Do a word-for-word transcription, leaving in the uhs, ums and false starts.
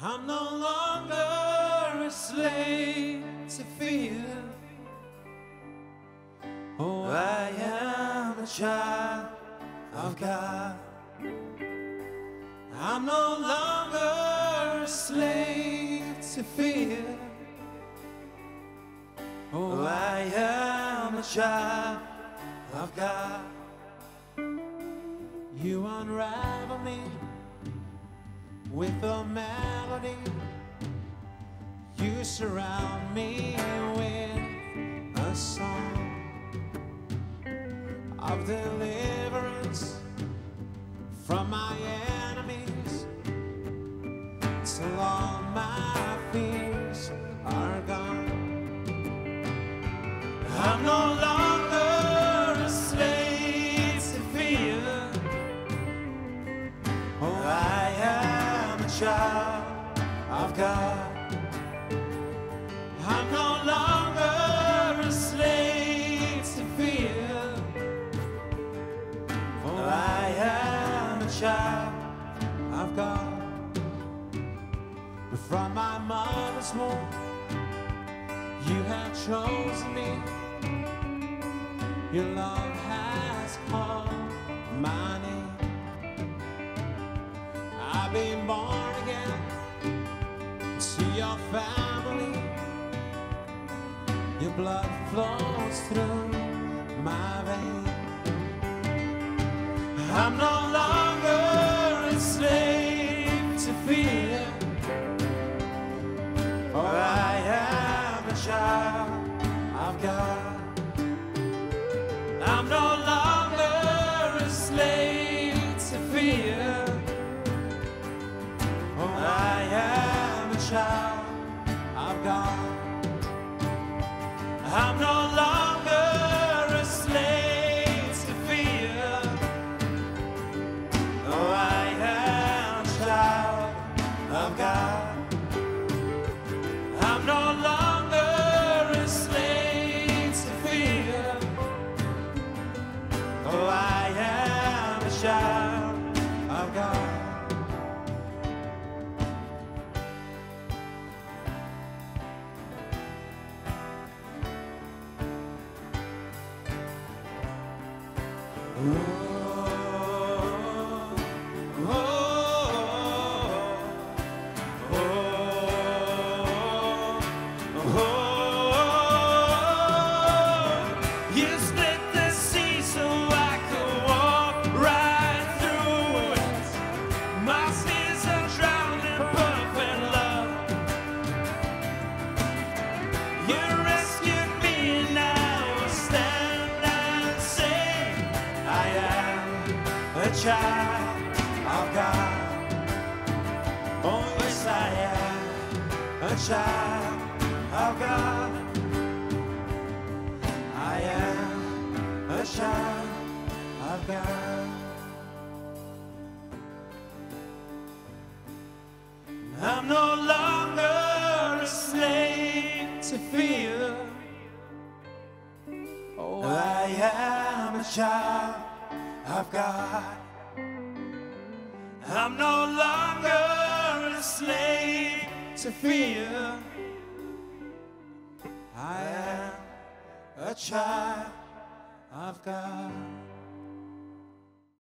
I'm no longer a slave to fear. Oh, I am a child of God. I'm no longer a slave to fear. Oh, I am a child of God. You unravel me with a melody. You surround me with a song of deliverance from my enemies, till all my fears are gone. I'm no longer a slave to fear. Oh, I am a child of God. I'm no longer a slave to fear. Oh, I am a child of God. From my mother's womb, you have chosen me. Your love has called my name. I've been born again to your family. Your blood flows through my veins. I'm no longer a slave to fear. For I am a child of God. I'm no longer a slave to fear. Oh, I am a child of God. I'm no longer a slave to fear. Oh, I am a child of God. I'm no longer a slave to fear. Oh, I am a child of God. Ooh. Child of God. Oh, yes, I am a child of God. I am a child of God. I'm no longer a slave to fear. Oh, I am a child of God. I'm no longer a slave to fear. I am a child of God.